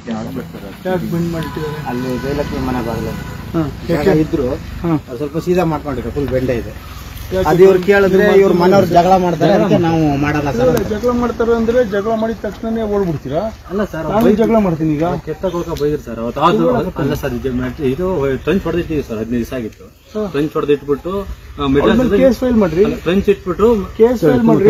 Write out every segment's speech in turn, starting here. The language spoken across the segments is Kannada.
ಯಾಕೆ ಬಂದ್ ಮಾಡಿಟ್ಟಿದ್ದಾರೆ? ಅಲ್ಲಿ ಜಯಲಕ್ಷ್ಮಿ ಮನೆ ಬಾಗಿಲು ಇದ್ರು ಸ್ವಲ್ಪ ಸೀದಾ ಮಾಡ್ಕೊಂಡಿರೋ ಫುಲ್ ಬೆಂಡೆ ಇದೆ. ಅದು ಇವ್ರು ಕೇಳಿದ್ರೆ ಇವ್ರ ಮನೆಯವ್ರು ಜಗಳ ಮಾಡ್ತಾರೆ, ಅದಕ್ಕೆ ನಾವು ಮಾಡಲ್ಲ ಸರ್. ಜಗಳ ಮಾಡ್ತಾರೆ ಅಂದ್ರೆ ಜಗಳ ಮಾಡಿದ ತಕ್ಷಣ ಓಡ್ಬಿಡ್ತೀರಾ? ಅಲ್ಲ ಸರ್, ಜಗಳ ಮಾಡ್ತೀನಿ ಈಗ. ಕೆತ್ತಗೊಳಕ ಬೈದ್ರು ಸರ್ ಅವತ್ತು. ಅಲ್ಲ ಸರ್, ಇದು ಟ್ರೆಂಚ್ ಹೊಡೆದಿಟ್ಟಿವಿ ಸರ್. 15 ದಿವಸ ಆಗಿತ್ತು. ಟ್ರೆಂಚ್ ಹೊಡೆದಿಟ್ಬಿಟ್ಟು ಕೇಸ್ ಫೈಲ್ ಮಾಡ್ರಿ. ಟ್ರೆಂಚ್ ಇಟ್ಬಿಟ್ಟು ಕೇಸ್ ಫೈಲ್ ಮಾಡ್ರಿ.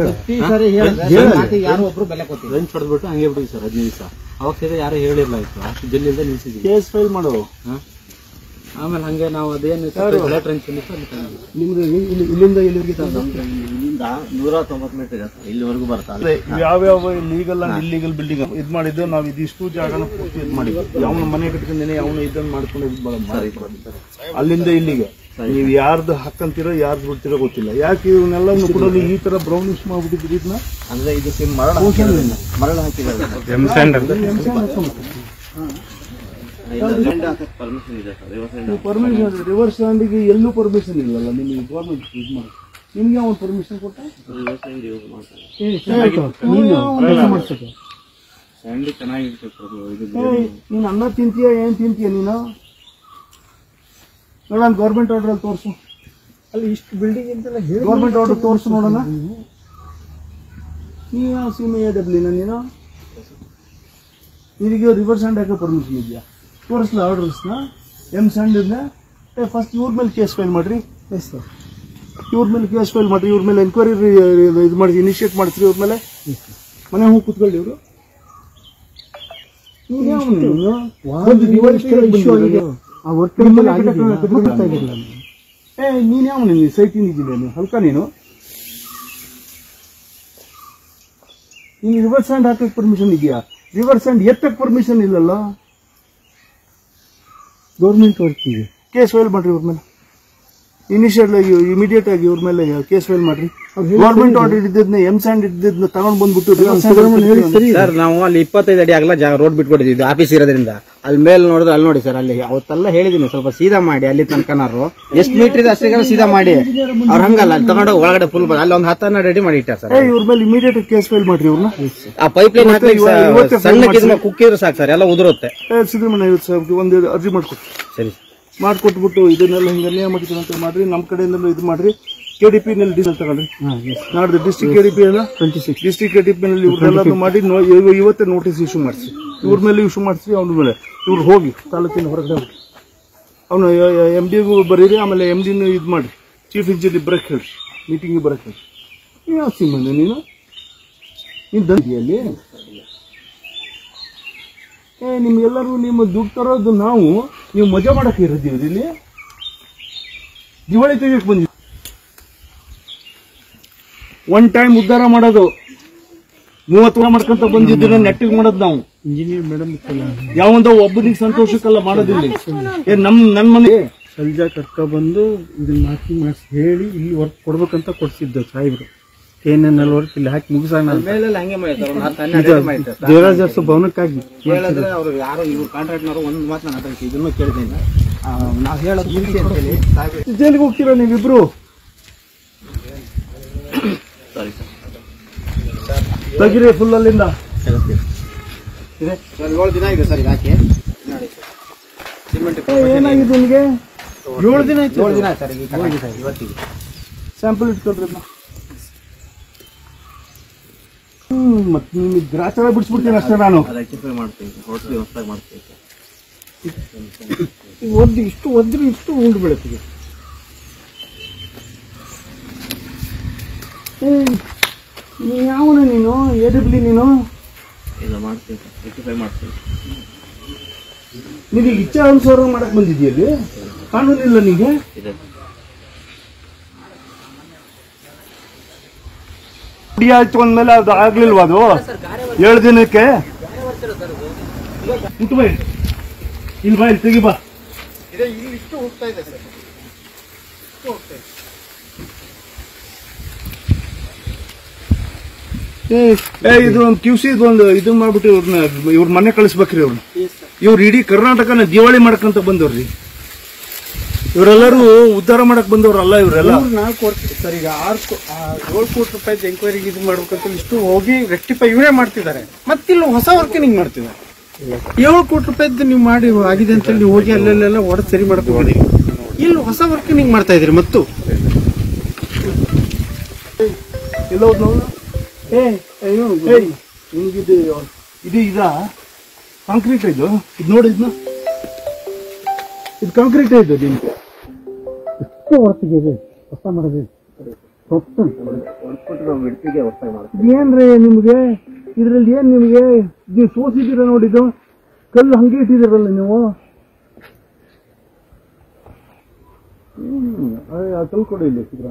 ಯಾರು ಒಬ್ರು ಬೆಲೆ ಕೊಡ್ತೀವಿ. ಟ್ರೆಂಚ್ ಹೊಡೆದ್ಬಿಟ್ಟು ಹಂಗೆ ಬಿಟ್ಟಿವಿ ಸರ್ 15 ದಿವಸ. ಅವಾಗ ಸೀದಾ ಯಾರು ಹೇಳಿರ್ಲ ಇತ್ತು, ಅಷ್ಟು ಜಲ್ಲಿಂದ ನಿಲ್ಸಿದ್ವಿ. ಕೇಸ್ ಫೈಲ್ ಮಾಡು. ಆಮೇಲೆ ಹಂಗೆ ನಾವು ಅದೇನು ಟ್ರೆಂಚ್ ನಿಮ್ದು ಇಲ್ಲಿಂದ ಇಲ್ಲಿವರೆಗೆ ಇಲ್ಲಿಂದ 190 ಮೀಟರ್ ಇದೆ ಸರ್, ಇಲ್ಲಿವರೆಗೂ ಬರ್ತಾರೆ. ಯಾವ್ಯಾವ ಲೀಗಲ್ ಅಂಡ್ ಇಲ್ಲಿಗಲ್ ಬಿಲ್ಡಿಂಗ್ ಇದ್ ಮಾಡಿದ್ದು ನಾವು ಇದಿಷ್ಟು ಜಾಗನ ಪೂರ್ತಿ ಇದ್ ಮಾಡಿದ್ವಿ. ಯಾವನ ಮನೆ ಕಟ್ಕೊಂಡೇನೆ ಅವನು ಇದನ್ನ ಮಾಡ್ಕೊಂಡು ಅಲ್ಲಿಂದ ಇಲ್ಲಿಗೆ ನೀವು ಯಾರ್ದು ಹಾಕಂತೀರೋ ಯಾರ್ದು ಬಿಡ್ತಿರೋ ಗೊತ್ತಿಲ್ಲ. ಯಾಕೆ ಇವನ್ನೆಲ್ಲ ಕೂಡ ಈ ತರ ಬ್ರೌನಿಶ್ ಮಾಡ್ಬಿಟ್ಟಿದ್ರಿ ಇದನ್ನ? ಅಂದ್ರೆ ಇದು ಮರಳು ಹಾಕಿದ್ದಾರೆ. ಪರ್ಮಿಷನ್ ರಿವರ್ಸ್ ಸ್ಟ್ಯಾಂಡಿಗೆ ಎಲ್ಲೂ ಪರ್ಮಿಷನ್ ಇಲ್ಲಲ್ಲ ನಿಮಗೆ. ಗೌರ್ಮೆಂಟ್ ಇದು ಮಾಡಿ ನಿಮ್ಗೆ ಅವನು ಪರ್ಮಿಷನ್ ಕೊಟ್ಟ? ನೀನು ಅನ್ನ ತಿಂತೀಯ ಏನ್ ತಿಂತೀಯ ನೀನು? ನೋಡೋಣ ಗೌರ್ಮೆಂಟ್ ಆರ್ಡರ್ ಅಲ್ಲಿ ತೋರಿಸು. ಅಲ್ಲಿ ಇಷ್ಟು ಬಿಲ್ಡಿಂಗ್ ಅಂತೆಲ್ಲ ಗೌರ್ಮೆಂಟ್ ಆರ್ಡರ್ ತೋರಿಸು ನೋಡೋಣ. ನೀವು ಯಾವ ಸೀಮೆ AWನ ನೀನು? ನಿನಗೆ ರಿವರ್ಸ್ ಹ್ಯಾಂಡ್ ಹಾಕೋ ಪರ್ಮಿಷನ್ ಇದೆಯಾ? ತೋರಿಸ್ಲ ಆರ್ಡರ್ಸ್ನ ಎಮ್ ಸ್ಯಾಂಡರ್ನ? ಫಸ್ಟ್ ಇವ್ರ ಮೇಲೆ ಕೇಸ್ ಫೈಲ್ ಮಾಡ್ರಿ. ಎಸ್ ಸರ್, ಇವ್ರ ಮೇಲೆ ಕೇಸ್ ಫೈಲ್ ಮಾಡ್ರಿ. ಇವ್ರ ಮೇಲೆ ಎನ್ಕ್ವೈರಿ ಇದು ಮಾಡಿ ಇನಿಷಿಯೇಟ್ ಮಾಡ್ತೀರಿ. ಇವ್ರ ಮೇಲೆ ಮನೆ ಹೋಗಿ ಕೂತ್ಕೊಳ್ಳಿ. ಇವರು ನೀನ್ ಯಾವ ಸೈಟ್ ಇಂಜಿನಿಯರ್ ಹಲ್ಕ ನೀನು ರಿವರ್ಸ್ ಹ್ಯಾಂಡ್ ಹಾಕಕ್ ಪರ್ಮಿಷನ್ ಇದೆಯಾ? ರಿವರ್ಸ್ ಹ್ಯಾಂಡ್ ಎತ್ತಕ್ ಪರ್ಮಿಷನ್ ಇಲ್ಲಲ್ಲ. ಗೌರ್ಮೆಂಟ್ ವರ್ಕಿಗೆ ಕೇಸ್ ಫೈಲ್ ಮಾಡ್ರಿ. ಇವ್ರ ಮೇಲೆ ಇನಿಷಿಯಲ್ ಆಗಿ ಇಮಿಡಿಯೇಟ್ ಆಗಿ ಇವ್ರ ಮೇಲೆ ಕೇಸ್ ಫೈಲ್ ಮಾಡ್ರಿ. ಗೌರ್ಮೆಂಟ್ ಆರ್ಡರ್ ಇದ್ದದ್ನ ಎಮ್ ಸ್ಯಾಂಡ್ ಇದ್ದದ್ನ ತಗೊಂಡ್ ಬಂದ್ಬಿಟ್ಟು ಸರ್ ನಾವು ಅಲ್ಲಿ 25 ಅಡಿ ಆಗಲ್ಲ ಜಾಗ ರೋಡ್ ಬಿಟ್ಕೊಟ್ಟಿದ್ವಿ ಆಫೀಸ್ ಇರೋದ್ರಿಂದ. ಅಲ್ಲಿ ಮೇಲೆ ನೋಡಿದ್ರೆ ಅಲ್ಲಿ ನೋಡಿ ಸರ್, ಅಲ್ಲಿ ಅವತ್ತೆಲ್ಲ ಹೇಳಿದೀನಿ ಸ್ವಲ್ಪ ಸೀದಾ ಮಾಡಿ. ಅಲ್ಲಿ ತನಕನಾರು ಎಷ್ಟು ಮೀಟರ್ ಇದೆ ಅಷ್ಟೇ ಸೀದಾ ಮಾಡಿ. ಅವ್ರು ಹಂಗಲ್ಲ, ಅಲ್ಲಿ ತಗೊಂಡು ಒಳಗಡೆ ಫುಲ್ ಅಲ್ಲಿ ಒಂದು 10 ರೆಡಿ ಮಾಡಿ ಇಟ್ಟಾರ ಸರ್. ಇವ್ರ ಮೇಲೆ ಇಮಿಡಿಯೇಟ್ ಕೇಸ್ ಫೈಲ್ ಮಾಡ್ರಿ. ಇವ್ರನ್ನ ಆ ಪೈಪ್ ಲೈನ್ ಸಣ್ಣ ಕುಕ್ಕಿದ್ರು ಸಾಕು ಸರ್, ಎಲ್ಲ ಉದುರುತ್ತೆ. ಸಿದ್ದರಾಮಯ್ಯ ಒಂದು ಅರ್ಜಿ ಮಾಡ್ಕೊಟ್ಟು ಸರಿ ಮಾಡ್ಕೊಟ್ಬಿಟ್ಟು ಇದನ್ನೆಲ್ಲ ಹಿಂಗೆ ನಿಯಮತಿಗಳಂತ ಮಾಡ್ರಿ. ನಮ್ಮ ಕಡೆಯಿಂದ ಇದು ಮಾಡ್ರಿ. KDP ನಲ್ಲಿ ಡೀಸೆಲ್ ತಗೊಂಡ್ರಿ. ನಾಡ್ದು ಡಿಸ್ಟ್ರಿಕ್ಟ್ KDP ಎಲ್ಲ 26 ಡಿಸ್ಟ್ರಿಕ್ಟ್ KDP ನಲ್ಲಿ ಇವ್ರನ್ನೆಲ್ಲ ಮಾಡಿ ಇವತ್ತೇ ನೋಟಿಸ್ ಇಶ್ಯೂ ಮಾಡಿಸಿ. ಇವ್ರ ಮೇಲೆ ಇಶ್ಯೂ ಮಾಡಿಸಿ. ಅವ್ರ ಮೇಲೆ ಇವ್ರು ಹೋಗಿ ತಾಲೂಕಿನ ಹೊರಗಡೆ ಹೋಗಿ ಅವನು MDಗೂ ಬರೀರಿ. ಆಮೇಲೆ MDನೂ ಇದು ಮಾಡಿ ಚೀಫ್ ಇಂಜಿನಿಯರ್ ಬರಕ್ಕೆ ಹೇಳಿ, ಮೀಟಿಂಗ್ ಬರಕ್ಕೆ ಹೇಳಿ. ನೀವು ಯಾವ ಸಿಮ್ಮಂದ ನೀನು ದಂಡಿಯಲ್ಲಿ ನಿಮ್ಗೆಲ್ಲರೂ ನಿಮ್ಮ ದುಡ್ಡು ತರೋದು ನಾವು, ನೀವು ಮಜಾ ಮಾಡಕ್ಕೆ ಇರೋದೀವಿ ಇಲ್ಲಿ. ದಿವಾಳಿ ತೆಗಿಯಕ್ಕೆ ಬಂದಿದ್ದೀವಿ. ಒನ್ ಟೈಮ್ ಉದ್ಧಾರ ಮಾಡೋದು 30 ವರ್ಷ ಮಾಡ್ಕೊಂತ ಬಂದಿದ್ದೀರ ನೆಟ್ಟಿಗೆ ಮಾಡೋದು ನಾವು. ಇಂಜಿನಿಯರ್ ಮೇಡಮ್ ಯಾವಂದ ಒಬ್ಬನಿಗೆ ಸಂತೋಷಕ್ಕೆಲ್ಲ ಮಾಡೋದಿಲ್ಲ. ನನ್ನ ಮನೆ ಸಂಜೆ ಕರ್ಕ ಬಂದು ಇದನ್ನ ಮಾರ್ಕಿಂಗ್ ಮಾಡಿಸಿ ಹೇಳಿ ಇಲ್ಲಿ ವರ್ಕ್ ಕೊಡ್ಬೇಕಂತ ಕೊಡ್ಸಿದ್ದ ಸಾಹೇಬ್ರು. ಏನೇನೆಲ್ಲ ವರ್ಕ್ ಇಲ್ಲಿ ಹಾಕಿ ಮುಗಿಸೋಣ ದೇವರಾಜ ಭವನಕ್ಕಾಗಿ ಹೇಳಿದ್ರೆ ಅವ್ರು ಯಾರು ಇವ್ರು ಕಾಂಟ್ರಾಕ್ಟ್ನವರು ಒಂದು ಮಾತು ನಾನು ಅದಕ್ಕೆ ಇದನ್ನು ಕೇಳಿದ್ದೀನಿ. ನಾವು ಹೇಳೋದು ಮುಂಚೆ ಅಂತೇಳಿ ಜೈಲಿಗೆ ಹೋಗ್ತೀರಾ ನೀವಿಬ್ರು? ತೆಗಿರಿ ಫುಲ್ ಅಲ್ಲಿಂದ. 7 ದಿನ ಇದೆ ಸರ್ ಯಾಕೆ ಏನಾಗಿದೆ ನಿಮಗೆ? 7 ದಿನ ಆಯ್ತು. 7 ದಿನ ಸರ್ ಇವತ್ತಿಗೆ ಸ್ಯಾಂಪಲ್ ಇಟ್ಕೊಳ್ರಿ. ಮತ್ತೆ ನಿಮಗೆ ಗ್ರಾಚಾರ ಬಿಡಿಸ್ಬಿಡ್ತೀನಿ ಅಷ್ಟೇ ನಾನು. ಒದ್ದು ಇಷ್ಟು ಒದ್ರೆ ಇಷ್ಟು ಉಂಡು ಬೀಳುತ್ತೆ. ಯಾವನ ನೀನು? AW ನೀನು ನಿನಗೆ ಇಚ್ಛೆ ಅನುಸಾರ ಮಾಡಕ್ ಬಂದಿದ್ಯಲ್ಲಿ ಕಾನೂನಿಲ್ಲ ನಿಮಗೆ? ಆಯ್ತು ಅಂದ್ಮೇಲೆ ಅದು ಆಗ್ಲಿಲ್ವಾ? ಅದು 7 ದಿನಕ್ಕೆ ಮುಟ್ಟು ಬೈ ಇಲ್ಲಿ ಬಾ, ಇಲ್ಲಿ ತೆಗಿ ಬಾ. ಇಷ್ಟು ಹೋಗ್ತಾ ಇದೆ ಸರ್, ಇದು ಒಂದು QC ಒಂದು ಇದು ಮಾಡ್ಬಿಟ್ಟು ಇವ್ರ ಮನೆ ಕಳಿಸ್ಬೇಕ್ರಿ. ಇವ್ರು ಇಡೀ ಕರ್ನಾಟಕನ ದಿವಾಳಿ ಮಾಡಕಂತ ಬಂದವ್ರಿ. ಇವರೆಲ್ಲರೂ ಉದ್ಧಾರ ಮಾಡಕ್ ಬಂದವ್ರಲ್ಲ ಇವರೆಲ್ಲ. ನಾವು ಕೊಡ್ತೀವಿ ಸರ್. ಈಗ 7 ಕೋಟಿ ರೂಪಾಯಿ ಎಂಕ್ವೈರಿಗೆ ಇದು ಮಾಡ್ಬೇಕಂತ ಇಷ್ಟು ಹೋಗಿ ರೆಕ್ಟಿಫೈ ಇವರೇ ಮಾಡ್ತಿದ್ದಾರೆ. ಮತ್ತಿಲ್ಲಿ ಹೊಸ ವರ್ಕಿಂಗ್ ಮಾಡ್ತಿದ್ದಾರೆ. 7 ಕೋಟಿ ರೂಪಾಯಿದ್ದು ನೀವು ಮಾಡಿ ಆಗಿದೆ ಅಂತ ಹೇಳಿ ನೀವು ಹೋಗಿ ಅಲ್ಲೆಲ್ಲ ಹೊಡೆದು ಸರಿ ಮಾಡಕ್ ಹೋಗಿದ್ದೀರಿ. ಇಲ್ಲಿ ಹೊಸ ವರ್ಕ್ ನೀವು ಮಾಡ್ತಾ ಇದ್ದೀರಿ ಮತ್ತು ಎಲ್ಲೋ ನಿಮ್ಗಿದು ಇದು ಇದಾ ಕಾಂಕ್ರೀಟ್ ಇದು ನೋಡಿ ಇದನ್ನ ಇದು ಕಾಂಕ್ರೀಟ್ ಇದು ನಿಮ್ಗೆ ಹೊರತಿಗೆ ಹೊಸ ಮಾಡೋದು ಏನ್ರಿ ನಿಮ್ಗೆ ಇದ್ರಲ್ಲಿ ಏನ್ ನಿಮ್ಗೆ ನೀವು ಸೋಸಿದ್ದೀರ ನೋಡಿದ್ದು ಕಲ್ಲು ಹಂಗೆ ಇಟ್ಟಿದ್ದೀರಲ್ಲ ನೀವು ಕಲ್ಲು ಕೊಡಿ ಇಲ್ಲಿ ಸಿದ್ರ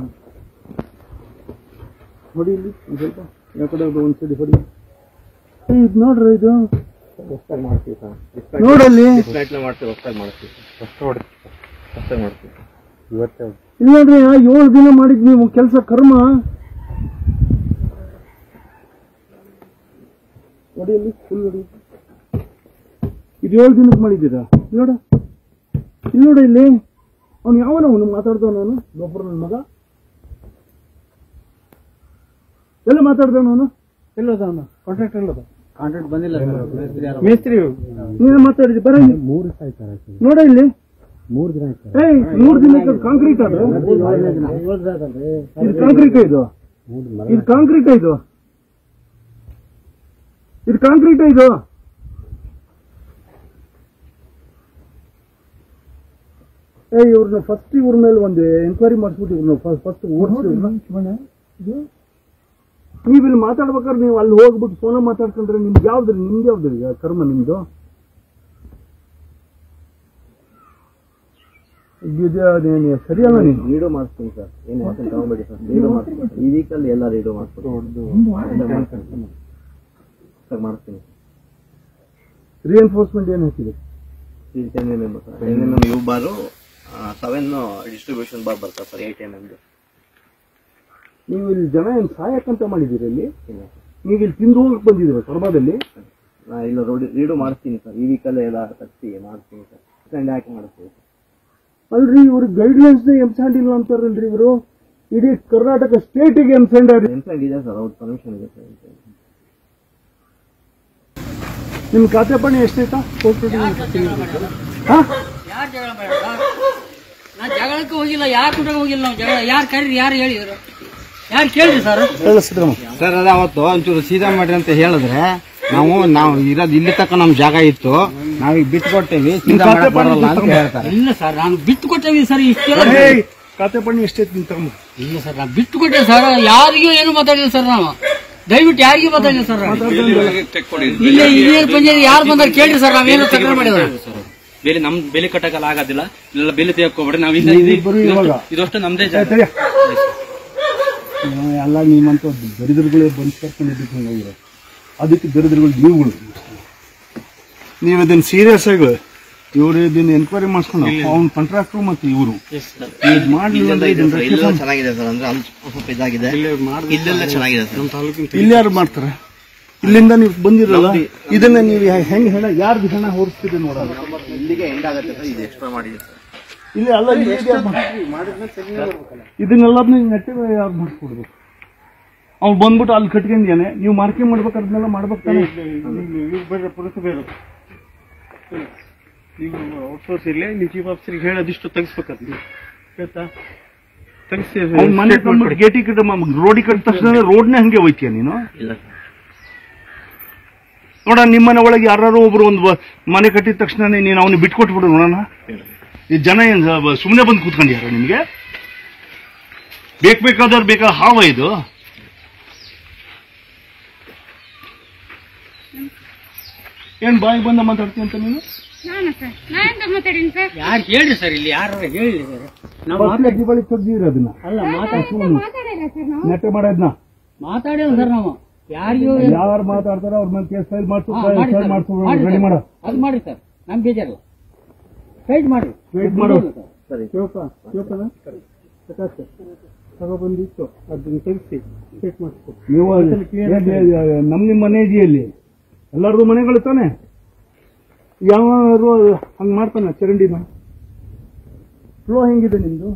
ಹೊಡಿ ಇಲ್ಲಿ ಸ್ವಲ್ಪ ಯಾವ ಕಡೆ ಒಂದ್ ಸೈಡ್ ಹೊಡಿ ಇದು ನೋಡ್ರಿ ಇದು ನೋಡಲ್ಲಿ ಇಲ್ಲ ನೋಡ್ರಿ 7 ದಿನ ಮಾಡಿದ್ ನೀವು ಕೆಲಸ ಕರ್ಮ ಹೊಡಿಯಲ್ಲಿ ಫುಲ್ ಹೊಡಿ ಇದು 7 ದಿನಕ್ಕೆ ಮಾಡಿದ್ದೀರಾ ನೋಡ ಇಲ್ಲಿ ನೋಡ ಇಲ್ಲಿ ಅವ್ನು ಯಾವನು ಮಾತಾಡ್ದವ ನಾನು ಗೊಬ್ಬರ ನನ್ನ ಮಗ ಎಲ್ಲ ಮಾತಾಡ್ದವನು ಅವನು ಎಲ್ಲೋದ ಅವನು ಕಾಂಟ್ರಾಕ್ಟ್ ಎಲ್ಲೋದ ಕಾಂಟ್ರಾಕ್ಟ್ ಬಂದಿಲ್ಲ ಮೇಸ್ತ್ರಿ ನೀನು ಮಾತಾಡಿದ್ರಿ ಬರ ನೋಡ ಇಲ್ಲಿ 3 ದಿನ 3 ದಿನಕ್ಕೆ ಕಾಂಕ್ರೀಟ್ ಅದು ಇದು ಕಾಂಕ್ರೀಟ್ ಇದು ಇದು ಕಾಂಕ್ರೀಟ್ ಇದು ಇದು ಕಾಂಕ್ರೀಟ್ ಇದು ಇವ್ರನ್ನ ಫಸ್ಟ್ ಇವ್ರ ಮೇಲೆ ಒಂದು ಎಂಕ್ವೈರಿ ಮಾಡಿಸ್ಬಿಟ್ಟು ಇವ್ರನ್ನ ಫಸ್ಟ್ ನೀವಿಲ್ಲಿ ಮಾತಾಡ್ಬೇಕಾದ್ರೆ ನೀವು ಅಲ್ಲಿ ಹೋಗ್ಬಿಟ್ಟು ಫೋನ ಮಾತಾಡ್ಕೊಂಡ್ರೆ ನಿಮ್ಗೆ ಯಾವ್ದ್ರಿ ನಿಮ್ದು ಯಾವ್ದ್ರಿ ಕರ್ಮ ನಿಮ್ದು ಸರಿಯಲ್ಲ ನೀವು ರೀಡೋ ಮಾಡಿಸ್ತೀನಿ ಸರ್ ಏನು ಯಾಕಂತ ತಗೊಂಬೇಡಿ ಸರ್ ರೀಡೋ ಮಾಡ್ತೀನಿ ಈ ವೀಕಲ್ಲಿ ಎಲ್ಲ ರೀಡೋ ಮಾಡಿಸ್ತೀನಿ ರಿಎನ್ಫೋರ್ಸ್ಮೆಂಟ್ ಏನು ಹಾಕಿದೆ MM ಯು ಬಾರು 7 ಡಿಸ್ಟ್ರಿಬ್ಯೂಷನ್ ಬಾರ್ ಬರ್ತಾರೆ ಸರ್ 8 MM. ನೀವು ಇಲ್ಲಿ ಜನ ಏನು ಸಹಾಯಕ್ಕಂತ ಮಾಡಿದ್ದೀರಿ ಇಲ್ಲಿ ನೀವು ಇಲ್ಲಿ ತಿಂದು ಹೋಗಕ್ಕೆ ಬಂದಿದ್ದೀರ ಕರ್ಮದಲ್ಲಿ ನಾ ಇಲ್ಲ ರೀಡೋ ಮಾಡಿಸ್ತೀನಿ ಸರ್ ಈ ವೀಕಲ್ಲೇ ಎಲ್ಲ ತಗ್ಸಿ ಮಾಡ್ತೀನಿ ಸರ್ ಸೆಕೆಂಡ್ ಹಾಕಿ ಮಾಡಿಸ್ತೀನಿ ಸರ್. ಅಲ್ರಿ ಇವ್ರಿಗೆ ಗೈಡ್ಲೈನ್ಸ್ ಎಂಸೆಂಡ್ ಇಲ್ಲ ಅಂತಾರಲ್ರಿ ಇವರು ಇಡೀ ಕರ್ನಾಟಕ ಸ್ಟೇಟಿಗೆ ಎಂಸೆಂಡ್ ಇದೆ ಸರ್ ಅವ್ರ ಪರ್ಮಿಷನ್ ಇದೆ ಸರ್. ನಿಮ್ ಖಾತೆ ಪಣಿ ಎಷ್ಟೈತಾ ಜಗಳಕ್ಕೆ ಹೋಗಿಲ್ಲ, ಯಾರು ಕೂಡ ಹೋಗಿಲ್ಲ. ನಾವು ಜಗಳ ಯಾರು ಕರೀರಿ, ಯಾರು ಹೇಳಿದ್ರು, ಯಾರು ಕೇಳಿದ್ರಿ ಸರ್? ಸರ್ ಅದ ಅವತ್ತು ಒಂಚೂರು ಸೀದಾ ಮಾಡ್ರಿ ಅಂತ ಹೇಳಿದ್ರೆ ನಾವು ಇರೋದು ಇಲ್ಲಿ ತಕ್ಕ ನಮ್ ಜಾಗ ಇತ್ತು, ನಾವೀಗ ಬಿಟ್ಟು ಕೊಟ್ಟೇವಿ, ಸೀದಾ ಮಾಡಕ್ ಬರಲ್ಲ ಅಂತ ಹೇಳ್ತಾರೆ. ಇಲ್ಲ ಸರ್, ನಾನು ಬಿಟ್ಟು ಕೊಟ್ಟೇವಿ ಸರ್. ಇಷ್ಟೆಲ್ಲ ಖಾತೆ ಪಣಿ ಎಷ್ಟೈತಿ ನಿಮ್ ತಮ್ಮ? ಇಲ್ಲ ಸರ್, ನಾವು ಬಿಟ್ಟು ಕೊಟ್ಟೇವಿ ಸರ್. ಯಾರಿಗೂ ಏನು ಮಾತಾಡಿಲ್ಲ ಸರ್. ನಾವು ದಯವಿಟ್ಟು ಯಾರಿಗೂ ಮಾತಾಡಿಲ್ಲ ಸರ್. ಇಲ್ಲ ಹಿರಿಯರ ಪಂಚಾಯತ್ ಯಾರು ಬಂದಾಗ ಕೇಳ್ರಿ ಸರ್, ನಾವೇನು ತಕರಾರು ಮಾಡಿದ್ರು ಬೇಲಿ ನಮ್ ಬೇಲಿ ಕಟ್ಟಕಲ್ಲ ಆಗೋದಿಲ್ಲ, ಇಲ್ಲ ಬೇಲಿ ತೆಗೆಕೋಬೇಡ್ರಿ. ನಾವು ಇದಷ್ಟು ನಮ್ದೇ ಜಾಗ. ಎಲ್ಲ ನಿಮ್ಮಂತ ದರಿದ್ರಗಳೇ ಬಂದು ಕರ್ಕೊಂಡಿದ್ದು ಅದಕ್ಕೆ ದರಿದ್ರಗಳು ನೀವುಗಳು. ನೀವು ಇದನ್ನ ಸೀರಿಯಸ್ ಆಗಿ ಇವ್ರು ಇದನ್ನ ಎನ್ಕ್ವೈರಿ ಮಾಡ್ಸ್ಕೊಂಡು ಅವ್ನ ಕಾಂಟ್ರಾಕ್ಟ್ರು ಮತ್ತೆ ಇವರು ಮಾಡ್ಲಿಲ್ಲ ಅಂದ್ರೆ ಚೆನ್ನಾಗಿದೆ ಸರ್. ಅಂದ್ರೆ ಅಲ್ಲಿ ಸ್ವಲ್ಪ ಇದಾಗಿದೆ, ಇಲ್ಲೆಲ್ಲ ಚೆನ್ನಾಗಿದೆ ಸರ್. ನಮ್ಮ ತಾಲೂಕಿನ ಇಲ್ಲಿ ಯಾರು ಮಾಡ್ತಾರೆ? ಇಲ್ಲಿಂದ ನೀವು ಬಂದಿರಲ್ಲ, ಇದನ್ನ ನೀವು ಹೆಂಗ್ ಹೆಣ ಯಾರ್ದು ಹೆಣ ಹೊರಿಸ್ತಿದೆ ನೋಡೋದು. ಇಲ್ಲಿಗೆ ಎಂಡ್ ಆಗುತ್ತೆ ಸರ್, ಇದು ಎಕ್ಸ್ಟ್ರಾ ಮಾಡಿದೆ ಸರ್. ಇಲ್ಲಿ ಅಲ್ಲ ಇದನ್ನೆಲ್ಲ ನೆಟ್ಟಿ ಯಾರು ಮಾಡಿಸ್ಕೊಡ್ಬೇಕು? ಅವ್ನು ಬಂದ್ಬಿಟ್ಟು ಅಲ್ಲಿ ಕಟ್ಕೊಂಡಿದ್ದಾನೆ, ನೀವು ಮಾರ್ಕೆ ಮಾಡ್ಬೇಕು, ಅದನ್ನೆಲ್ಲ ಮಾಡ್ಬೇಕಾನೆ. ನೀವು ಔಟ್ಸೋರ್ಸ್ ಇಲ್ಲೇ ನೀವು ಚೀಫ್ ಆಫೀಸರ್ಗೆ ಹೇಳೋದಿಷ್ಟು ತೆಗಿಸ್ಬೇಕಾದ್ರೆ ಆಯ್ತಾ? ತೆಗಿಸಿ ಮನೆ ಗೇಟಿ ಕಟ್ಟ ರೋಡಿಗೆ ಕಟ್ಟಿದ ತಕ್ಷಣ ರೋಡ್ನೇ ಹಂಗೆ ಹೋಯ್ತೀಯ ನೀನು? ನೋಡ ನಿಮ್ಮನೆ ಒಳಗೆ ಯಾರು ಒಬ್ರು ಒಂದು ಮನೆ ಕಟ್ಟಿದ ತಕ್ಷಣ ನೀನು ಅವನಿಗೆ ಬಿಟ್ಕೊಟ್ಬಿಡು ನೋಡೋಣ. ಈ ಜನ ಏನ್ ಸುಮ್ಮನೆ ಬಂದು ಕೂತ್ಕೊಂಡಿಯಾರ ನಿಮ್ಗೆ? ಬೇಕಾದವ್ರು ಬೇಕಾದ ಹಾವ ಇದು. ಏನ್ ಬಾಯಿ ಬಂದ ಮಾತಾಡ್ತೀನಿ ಅಂತ ನೀನು? ಯಾರು ಹೇಳ್ರಿ ಸರ್? ಇಲ್ಲಿ ಯಾರು ಹೇಳಿ ಸರ್? ದೀಪಾವಳಿ ತೆಗ್ದಿರಿ ಅದನ್ನ ಅಲ್ಲ ನೆಟ್ಟ ಮಾಡೋದ್ನ ಮಾತಾಡಿಲ್ಲ ಸರ್. ನಾವು ಯಾರಿಗೂ ಯಾರು ಮಾತಾಡ್ತಾರ ಅವ್ರ ಮೇಲೆ ಕೇಸ್ ಫೈಲ್ ಮಾಡ್ಸು ರೆಡಿ ಮಾಡೋ. ಅದು ಮಾಡ್ರಿ ಸರ್, ನಮ್ ಬೇಜಾರಲ್ಲ. ಫೈಟ್ ಮಾಡ್ರಿ, ವೇಟ್ ಮಾಡು. ತಗೊಬಂದಿತ್ತು ಅದನ್ನ ತೆಗಿಸಿ ಫೈಟ್ ಮಾಡಿಸ್ಕೊ. ನೀವು ನಿಮ್ಮ ಮನೆ ಇದೆಯಲ್ಲಿ ಎಲ್ಲರದು ಮನೆಗಳು ತಾನೆ, ಯಾರು ಹಂಗ ಮಾಡ್ತಾನೆ ಚರಂಡಿನ ಫ್ಲೋ ಹೆಂಗಿದೆ ನಿಮ್ದು?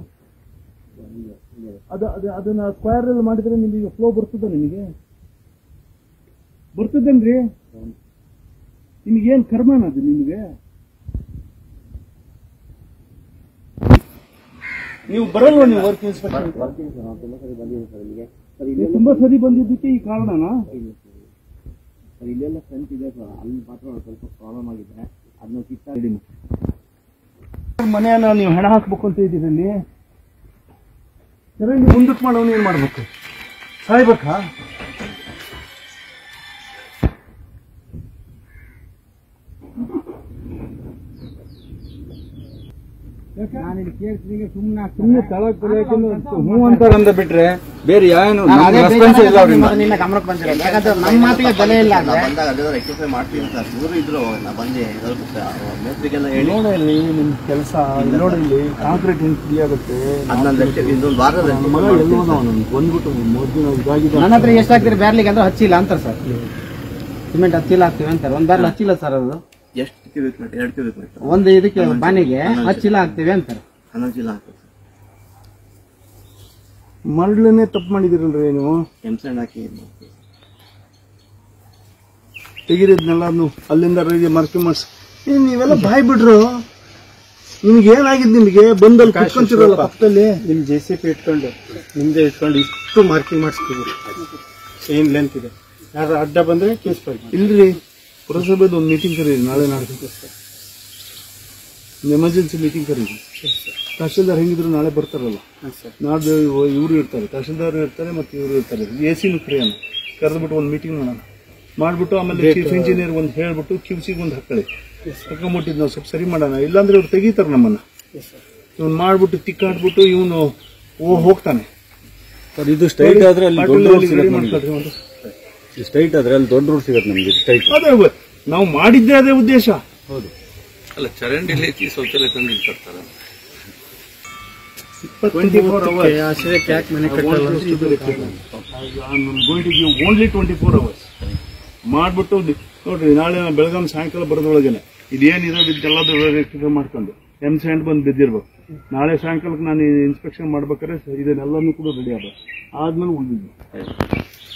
ಅದನ್ನ ಸ್ಕ್ವೇರ್ ಅಲ್ಲಿ ಮಾಡಿದ್ರೆ ನಿಮಗೆ ಫ್ಲೋ ಬರ್ತದ? ನಿಮಗೆ ಬರ್ತದೇನ್ರಿ? ನಿಮಗೇನ್ ಕರ್ಮನ ಅದು ನಿಮ್ಗೆ? ನೀವು ಬರಲ್ವ ನೀವು ವರ್ಕ್ ಇನ್ಸ್ಪೆಕ್ಟರ್? ತುಂಬಾ ಸರಿ ಬಂದಿದ್ದಕ್ಕೆ ಈ ಕಾರಣನಾ? ಇಲ್ಲೆಲ್ಲ ಫ್ರಂಟ್ ಇದೆ ಸರ್, ಅಲ್ಲಿ ಮಾತ್ರ ಸ್ವಲ್ಪ ಪ್ರಾಬ್ಲಮ್ ಆಗಿದೆ, ಅದನ್ನ ಕಿತ್ತಾಡಿ ಮನೆಯನ್ನ ನೀವು ಹೆಣ ಹಾಕ್ಬೇಕು ಅಂತ ಇದ್ದೀರಲ್ಲಿ. ಸರಿ, ನೀವು ಮುಂದಕ್ಕೆ ಮಾಡೋನು ಏನ್ ಮಾಡ್ಬೇಕು? ಸಾಯ್ಬೇಕಾ? ಸುಮ್ಮನೆ ತಳಕ್ ಹ್ಞೂ ಅಂತ ಬಿಟ್ರೆ ಬೇರೆ ಏನು ನಿನ್ನ ಗಮನಕ್ಕೆ ಬಂದಿರಲ್ಲ, ಯಾಕಂದ್ರೆ ನಮ್ಮ ಮಾತಿಗೆ ಬೆಲೆ ಇಲ್ಲ. ರೆಕ್ಟಿಫೈ ಮಾಡ್ತೀನಿ ಸರ್, ಇವರು ಇದ್ರು ನಾ ಬಂದೆ ಮೇಸ್ತ್ರಿಗೆಲ್ಲ ಹೇಳಿ ನೋಡಿ ನಿಮ್ ಕೆಲಸ ನೋಡಿ ಕಾಂಕ್ರೀಟ್ ಹೆಂಗ್ ಫ್ರೀ ಆಗುತ್ತೆ. ಇನ್ನೊಂದು ವಾರದಲ್ಲಿ ಮಗ ಎಲ್ಲೋ ಬಂದ್ಬಿಟ್ಟು ಮೊದಲು ಇದಾಗಿದೆ. ನನ್ನ ಹತ್ರ ಎಷ್ಟು ಹಾಕ್ತೀರಿ ಬ್ಯಾರ್ಲಿಗೆ ಅಂದ್ರೆ ಹಚ್ಚಿಲ್ಲ ಅಂತಾರೆ ಸರ್, ಸಿಮೆಂಟ್ ಹಚ್ಚಿಲ್ಲ ಹಾಕ್ತೀವಿ ಅಂತಾರೆ. ಒಂದ್ ಬ್ಯಾರ್ಲ್ ಹಚ್ಚಿಲ್ಲ ಸರ್, ಅದು ಎಷ್ಟು ಕ್ಯೂಬಿಕ್ ಮೀಟರ್? 2 ಕ್ಯೂಬಿಕ್ ಮೀಟರ್ ಒಂದು ಇದಕ್ಕೆ ಬಾನಿಗೆ ಹಚ್ಚಿಲ್ಲ ಹಾಕ್ತೀವಿ ಅಂತಾರೆ. 11 ಚೀಲ ಹಾಕ್ತೀವಿ ಮರಳನ್ನೇ ತಪ್ಪು ಮಾಡಿದಿರಲ್ರಿ ನೀವು. ಎಂಸೆಂಡ್ ಹಾಕಿ ತೆಗಿರಿದ್ನೆಲ್ಲ ಅಲ್ಲಿಂದ ಮರ್ಕಿ ಮಾಡಿಸ್. ನೀವೆಲ್ಲ ಬಾಯ್ ಬಿಡ್ರು. ನಿಮ್ಗೆ ಏನಾಗಿದ್? ನಿಮ್ಗೆ ಬಂದಲ್ಲಿ ಕುತ್ಕೊಂತಿರಲ್ಲ ಪಕ್ಕದಲ್ಲಿ. ನಿಮ್ JCB ಇಟ್ಕೊಂಡು ನಿಮ್ದೇ ಇಟ್ಕೊಂಡು ಇಷ್ಟು ಮಾರ್ಕಿಂಗ್ ಮಾಡಿಸ್ತೀವಿ. ಏನ್ ಲೆಂತ್ ಇದೆ, ಯಾರು ಅಡ್ಡ ಬಂದ್ರೆ ಕೇಸ್ ಫೈಲ್. ಇಲ್ರಿ, ಪುರಸಭೆದು ಒಂದು ಮೀಟಿಂಗ್ ಕರೀರಿ ನಾಳೆ ನಾಡ್ದು. ಎಮರ್ಜೆನ್ಸಿ ಮೀಟಿಂಗ್ ಕರೀರಿ. ತಹಶೀಲ್ದಾರ್ ಹೆಂಗಿದ್ರು ನಾಳೆ ಬರ್ತಾರಲ್ಲ, ನಾಡ್ದು ಇವರು ಇರ್ತಾರೆ, ತಹಶೀಲ್ದಾರ್ ಇರ್ತಾರೆ ಮತ್ತೆ ಇವರು ಇರ್ತಾರೆ. AC ಕರೆಯೋಣ, ಕರೆದ್ಬಿಟ್ಟು ಒಂದು ಮೀಟಿಂಗ್ ಮಾಡೋಣ, ಮಾಡ್ಬಿಟ್ಟು ಆಮೇಲೆ ಚೀಫ್ ಇಂಜಿನಿಯರ್ ಒಂದು ಹೇಳ್ಬಿಟ್ಟು QCಗೆ ಒಂದು ಹಾಕೊಳ್ಳಿ. ಹಾಕೊಂಬಿಟ್ಟಿದ್ ನಾವು ಸ್ವಲ್ಪ ಸರಿ ಮಾಡೋಣ. ಇಲ್ಲಾಂದ್ರೆ ಇವ್ರು ತೆಗಿತಾರೆ ನಮ್ಮನ್ನ. ಇವ್ನು ಮಾಡ್ಬಿಟ್ಟು ತಿಕ್ಕಾಡ್ಬಿಟ್ಟು ಇವನು ಹೋಗ್ತಾನೆ. ಇದು ಸ್ಟ್ರೈಟ್ ಆದ್ರೆ ಅಲ್ಲಿ ದೊಡ್ಡ ರೋಡ್ ಸ್ಟ್ರೈಟ್ ಆದ್ರೆ ಅಲ್ಲಿ ದೊಡ್ಡ ರೋಡ್ ಸಿಗುತ್ತೆ ನಮ್ಗೆ. ಸ್ಟ್ರೈಟ್ ಅದೇ ನಾವು ಮಾಡಿದ್ದೆ ಅದೇ ಉದ್ದೇಶ. ಹೌದು ಅಲ್ಲ, ಚರಂಡಿಲಿ ಶೌಚಾಲಯ ತಂದು ಇಲ್ಲಿ ಕಟ್ತಾರೆ. 24 hours. ಆಶ್ರಯಕ್ಕೆ ಯಾಕೆ ಮನೆ ಕಟ್ಟಲ್ಲ? ಓನ್ಲಿ 24 hours ಮಾಡ್ಬಿಟ್ಟು ನೋಡ್ರಿ. ನಾಳೆ ಬೆಳಗಾಂ ಸಾಯಂಕಾಲ ಬರೋದೊಳಗೇನೆ ಇದೇನಿದೆ ಇದೆಲ್ಲದು ರೆಕ್ಟಿಫೈ ಮಾಡ್ಕೊಂಡು ಎಂಸೆಂಟ್ ಬಂದು ಬಿದ್ದಿರ್ಬೇಕು. ನಾಳೆ ಸಾಯಂಕಾಲಕ್ಕೆ ನಾನು ಇನ್ಸ್ಪೆಕ್ಷನ್ ಮಾಡ್ಬೇಕಾದ್ರೆ ಇದನ್ನೆಲ್ಲನೂ ಕೂಡ ರೆಡಿ ಆಗಬೇಕು. ಆದ್ಮೇಲೆ ಉಳಿದಿದ್ದು